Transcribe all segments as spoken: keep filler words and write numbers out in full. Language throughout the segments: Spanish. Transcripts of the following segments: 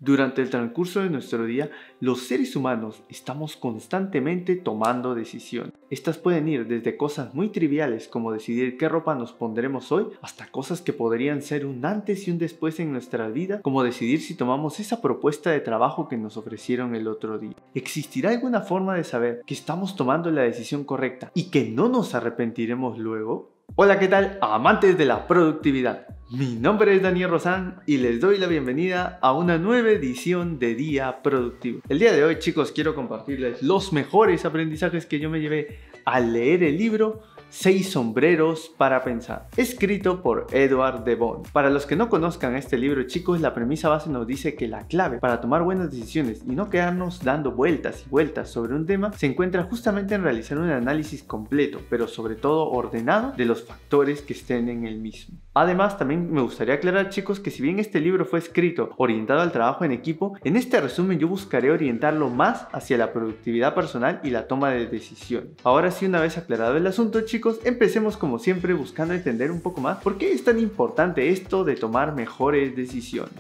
Durante el transcurso de nuestro día, los seres humanos estamos constantemente tomando decisiones. Estas pueden ir desde cosas muy triviales como decidir qué ropa nos pondremos hoy, hasta cosas que podrían ser un antes y un después en nuestra vida, como decidir si tomamos esa propuesta de trabajo que nos ofrecieron el otro día. ¿Existirá alguna forma de saber que estamos tomando la decisión correcta y que no nos arrepentiremos luego? Hola, ¿qué tal, amantes de la productividad? Mi nombre es Daniel Rozán y les doy la bienvenida a una nueva edición de Día Productivo. El día de hoy, chicos, quiero compartirles los mejores aprendizajes que yo me llevé al leer el libro Seis sombreros para pensar, escrito por Edward de Bono. Para los que no conozcan este libro, chicos, la premisa base nos dice que la clave para tomar buenas decisiones y no quedarnos dando vueltas y vueltas sobre un tema se encuentra justamente en realizar un análisis completo, pero sobre todo ordenado, de los factores que estén en el mismo. Además, también me gustaría aclarar, chicos, que si bien este libro fue escrito orientado al trabajo en equipo, en este resumen yo buscaré orientarlo más hacia la productividad personal y la toma de decisiones. Ahora sí, una vez aclarado el asunto, chicos, empecemos como siempre buscando entender un poco más por qué es tan importante esto de tomar mejores decisiones.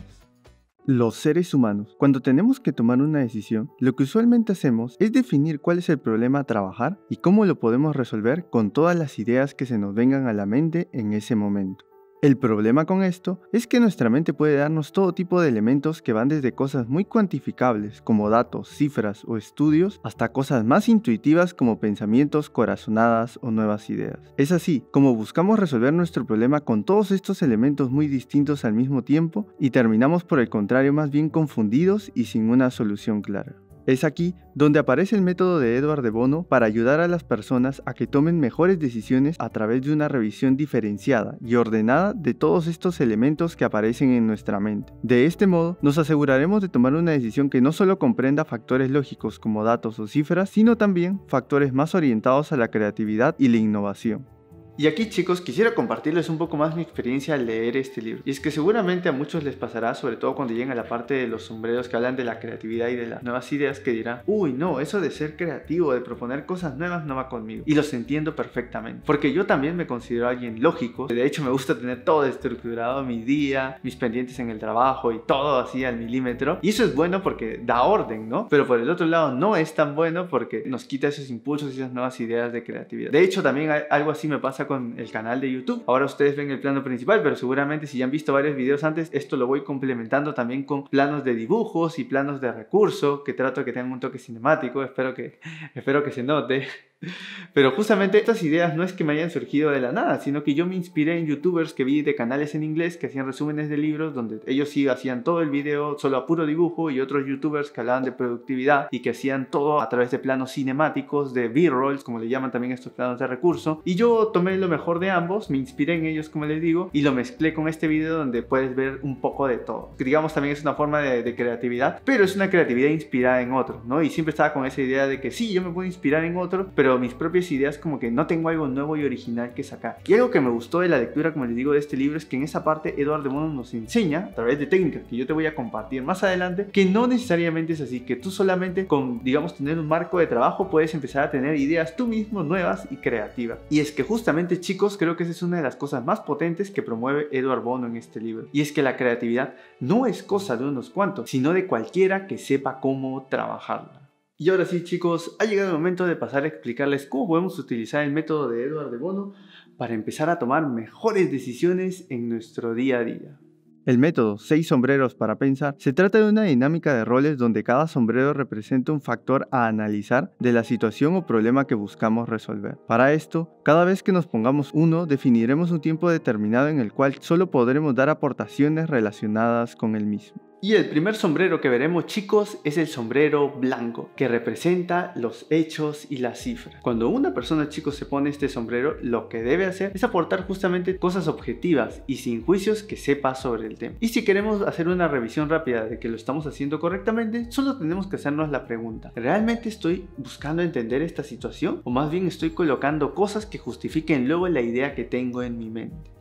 Los seres humanos, cuando tenemos que tomar una decisión, lo que usualmente hacemos es definir cuál es el problema a trabajar y cómo lo podemos resolver con todas las ideas que se nos vengan a la mente en ese momento. El problema con esto es que nuestra mente puede darnos todo tipo de elementos que van desde cosas muy cuantificables como datos, cifras o estudios hasta cosas más intuitivas como pensamientos, corazonadas o nuevas ideas. Es así como buscamos resolver nuestro problema con todos estos elementos muy distintos al mismo tiempo y terminamos por el contrario más bien confundidos y sin una solución clara. Es aquí donde aparece el método de Edward de Bono para ayudar a las personas a que tomen mejores decisiones a través de una revisión diferenciada y ordenada de todos estos elementos que aparecen en nuestra mente. De este modo, nos aseguraremos de tomar una decisión que no solo comprenda factores lógicos como datos o cifras, sino también factores más orientados a la creatividad y la innovación. Y aquí, chicos, quisiera compartirles un poco más mi experiencia al leer este libro. Y es que seguramente a muchos les pasará, sobre todo cuando lleguen a la parte de los sombreros que hablan de la creatividad y de las nuevas ideas, que dirán: uy, no, eso de ser creativo, de proponer cosas nuevas no va conmigo. Y los entiendo perfectamente, porque yo también me considero alguien lógico. De hecho, me gusta tener todo estructurado, mi día, mis pendientes en el trabajo y todo así al milímetro. Y eso es bueno porque da orden, ¿no? Pero por el otro lado no es tan bueno porque nos quita esos impulsos y esas nuevas ideas de creatividad. De hecho, también algo así me pasa con el canal de YouTube. Ahora ustedes ven el plano principal, pero seguramente si ya han visto varios videos antes, esto lo voy complementando también con planos de dibujos y planos de recurso, que trato que tengan un toque cinemático. Espero que, espero que se note. Pero justamente estas ideas no es que me hayan surgido de la nada, sino que yo me inspiré en youtubers que vi de canales en inglés que hacían resúmenes de libros, donde ellos sí hacían todo el video solo a puro dibujo, y otros youtubers que hablaban de productividad y que hacían todo a través de planos cinemáticos, de B-rolls, como le llaman también estos planos de recurso. Y yo tomé lo mejor de ambos, me inspiré en ellos, como les digo, y lo mezclé con este video donde puedes ver un poco de todo. Que digamos también es una forma de, de creatividad, pero es una creatividad inspirada en otro, ¿no? Y siempre estaba con esa idea de que sí, yo me puedo inspirar en otro, pero mis propias ideas como que no tengo algo nuevo y original que sacar. Y algo que me gustó de la lectura, como les digo, de este libro es que en esa parte Edward de Bono nos enseña, a través de técnicas que yo te voy a compartir más adelante, que no necesariamente es así, que tú solamente con, digamos, tener un marco de trabajo puedes empezar a tener ideas tú mismo nuevas y creativas. Y es que justamente, chicos, creo que esa es una de las cosas más potentes que promueve Edward Bono en este libro. Y es que la creatividad no es cosa de unos cuantos, sino de cualquiera que sepa cómo trabajarla. Y ahora sí, chicos, ha llegado el momento de pasar a explicarles cómo podemos utilizar el método de Edward de Bono para empezar a tomar mejores decisiones en nuestro día a día. El método Seis sombreros para pensar se trata de una dinámica de roles donde cada sombrero representa un factor a analizar de la situación o problema que buscamos resolver. Para esto, cada vez que nos pongamos uno, definiremos un tiempo determinado en el cual solo podremos dar aportaciones relacionadas con el mismo. Y el primer sombrero que veremos, chicos, es el sombrero blanco, que representa los hechos y las cifras. Cuando una persona, chicos, se pone este sombrero, lo que debe hacer es aportar justamente cosas objetivas y sin juicios que sepa sobre el tema. Y si queremos hacer una revisión rápida de que lo estamos haciendo correctamente, solo tenemos que hacernos la pregunta: ¿realmente estoy buscando entender esta situación? ¿O más bien estoy colocando cosas que justifiquen luego la idea que tengo en mi mente?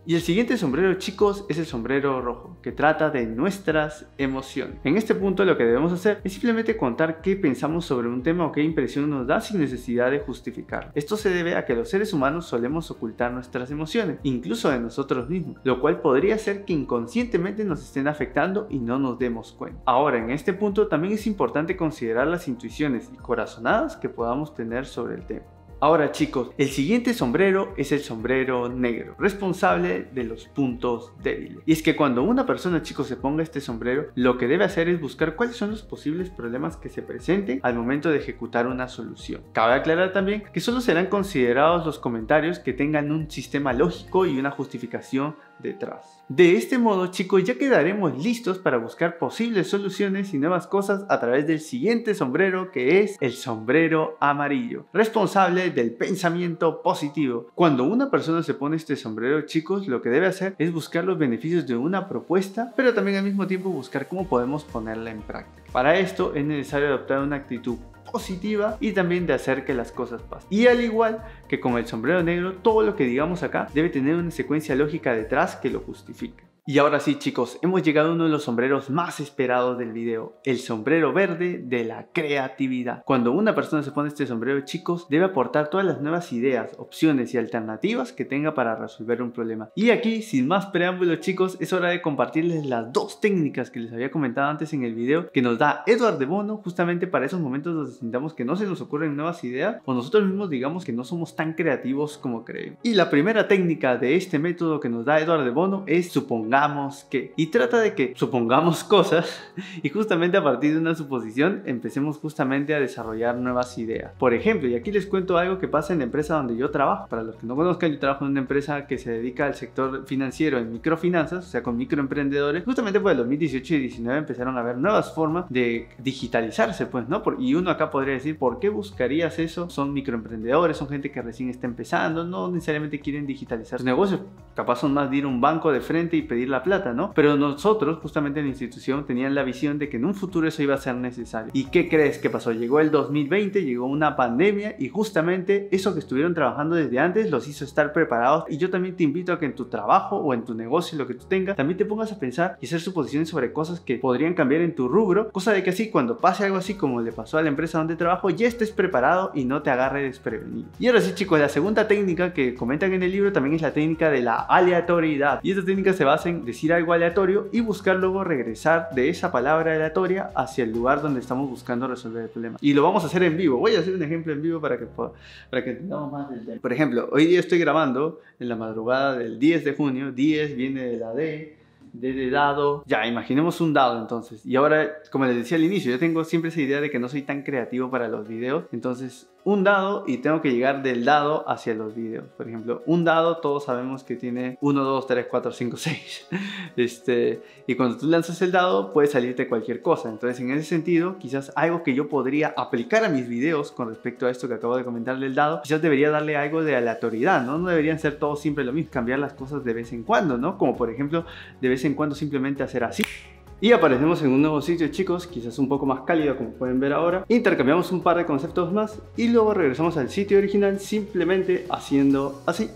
Y el siguiente sombrero, chicos, es el sombrero rojo, que trata de nuestras emociones. En este punto lo que debemos hacer es simplemente contar qué pensamos sobre un tema o qué impresión nos da sin necesidad de justificar. Esto se debe a que los seres humanos solemos ocultar nuestras emociones, incluso de nosotros mismos, lo cual podría ser que inconscientemente nos estén afectando y no nos demos cuenta. Ahora, en este punto también es importante considerar las intuiciones y corazonadas que podamos tener sobre el tema. Ahora, chicos, el siguiente sombrero es el sombrero negro, responsable de los puntos débiles. Y es que cuando una persona, chicos, se ponga este sombrero, lo que debe hacer es buscar cuáles son los posibles problemas que se presenten al momento de ejecutar una solución. Cabe aclarar también que solo serán considerados los comentarios que tengan un sistema lógico y una justificación detrás. De este modo, chicos, ya quedaremos listos para buscar posibles soluciones y nuevas cosas a través del siguiente sombrero, que es el sombrero amarillo, responsable del pensamiento positivo. Cuando una persona se pone este sombrero, chicos, lo que debe hacer es buscar los beneficios de una propuesta, pero también al mismo tiempo buscar cómo podemos ponerla en práctica. Para esto es necesario adoptar una actitud positiva y también de hacer que las cosas pasen. Y al igual que con el sombrero negro, todo lo que digamos acá debe tener una secuencia lógica detrás que lo justifique. Y ahora sí, chicos, hemos llegado a uno de los sombreros más esperados del video, el sombrero verde de la creatividad. Cuando una persona se pone este sombrero, chicos, debe aportar todas las nuevas ideas, opciones y alternativas que tenga para resolver un problema. Y aquí, sin más preámbulos, chicos, es hora de compartirles las dos técnicas que les había comentado antes en el video, que nos da Edward de Bono justamente para esos momentos donde sintamos que no se nos ocurren nuevas ideas o nosotros mismos digamos que no somos tan creativos como creemos. Y la primera técnica de este método que nos da Edward de Bono es supongamos que, y trata de que supongamos cosas y justamente a partir de una suposición empecemos justamente a desarrollar nuevas ideas. Por ejemplo, y aquí les cuento algo que pasa en la empresa donde yo trabajo. Para los que no conozcan, yo trabajo en una empresa que se dedica al sector financiero en microfinanzas, o sea con microemprendedores. Justamente por el dos mil dieciocho y diecinueve empezaron a haber nuevas formas de digitalizarse, pues, ¿no? Y uno acá podría decir, ¿por qué buscarías eso? Son microemprendedores, son gente que recién está empezando, no necesariamente quieren digitalizar sus negocios, capaz son más de ir a un banco de frente y pedir la plata, ¿no? Pero nosotros, justamente en la institución, tenían la visión de que en un futuro eso iba a ser necesario. ¿Y qué crees que pasó? Llegó el dos mil veinte, llegó una pandemia y justamente eso que estuvieron trabajando desde antes los hizo estar preparados. Y yo también te invito a que en tu trabajo o en tu negocio, lo que tú tengas, también te pongas a pensar y hacer suposiciones sobre cosas que podrían cambiar en tu rubro, cosa de que así cuando pase algo así como le pasó a la empresa donde trabajo, ya estés preparado y no te agarre desprevenido. Y ahora sí, chicos, la segunda técnica que comentan en el libro también es la técnica de la aleatoriedad. Y esta técnica se basa en decir algo aleatorio y buscar luego regresar de esa palabra aleatoria hacia el lugar donde estamos buscando resolver el problema. Y lo vamos a hacer en vivo. Voy a hacer un ejemplo en vivo para que, para que entendamos más del tema. Por ejemplo, hoy día estoy grabando en la madrugada del diez de junio. diez viene de la D, D de dado. Ya, imaginemos un dado entonces. Y ahora, como les decía al inicio, yo tengo siempre esa idea de que no soy tan creativo para los videos. Entonces, un dado y tengo que llegar del dado hacia los videos. Por ejemplo, un dado todos sabemos que tiene uno, dos, tres, cuatro, cinco, seis. Este, y cuando tú lanzas el dado puede salirte cualquier cosa. Entonces, en ese sentido, quizás algo que yo podría aplicar a mis videos con respecto a esto que acabo de comentar del dado, quizás debería darle algo de aleatoriedad, ¿no? No deberían ser todos siempre lo mismo, cambiar las cosas de vez en cuando, ¿no? Como por ejemplo, de vez en cuando simplemente hacer así. Y aparecemos en un nuevo sitio, chicos, quizás un poco más cálido como pueden ver ahora. Intercambiamos un par de conceptos más y luego regresamos al sitio original simplemente haciendo así.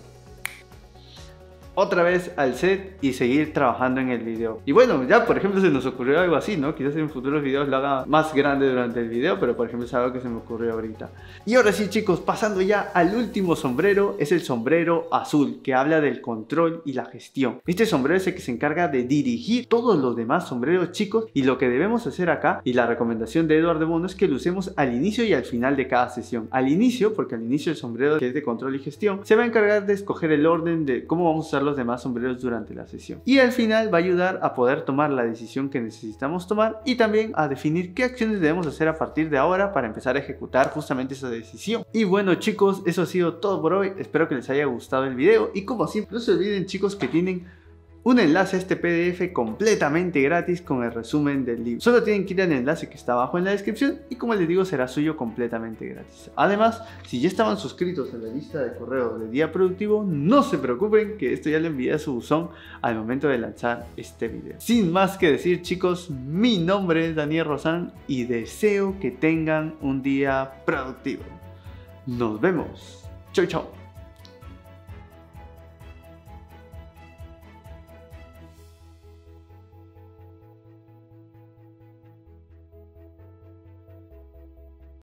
Otra vez al set y seguir trabajando en el video. Y bueno, ya por ejemplo se nos ocurrió algo así, ¿no? Quizás en futuros videos lo haga más grande durante el video, pero por ejemplo es algo que se me ocurrió ahorita. Y ahora sí, chicos, pasando ya al último sombrero, es el sombrero azul, que habla del control y la gestión. Este sombrero es el que se encarga de dirigir todos los demás sombreros, chicos, y lo que debemos hacer acá, y la recomendación de Edward de Bono, es que lo usemos al inicio y al final de cada sesión. Al inicio, porque al inicio el sombrero que es de control y gestión, se va a encargar de escoger el orden de cómo vamos a usar los demás sombreros durante la sesión, y al final va a ayudar a poder tomar la decisión que necesitamos tomar y también a definir qué acciones debemos hacer a partir de ahora para empezar a ejecutar justamente esa decisión. Y bueno, chicos, eso ha sido todo por hoy. Espero que les haya gustado el video y como siempre no se olviden, chicos, que tienen un enlace a este P D F completamente gratis con el resumen del libro. Solo tienen que ir al enlace que está abajo en la descripción y como les digo será suyo completamente gratis. Además, si ya estaban suscritos a la lista de correo de Día Productivo, no se preocupen que esto ya lo envié a su buzón al momento de lanzar este video. Sin más que decir, chicos, mi nombre es Daniel Rozán y deseo que tengan un día productivo. Nos vemos. Chau, chau.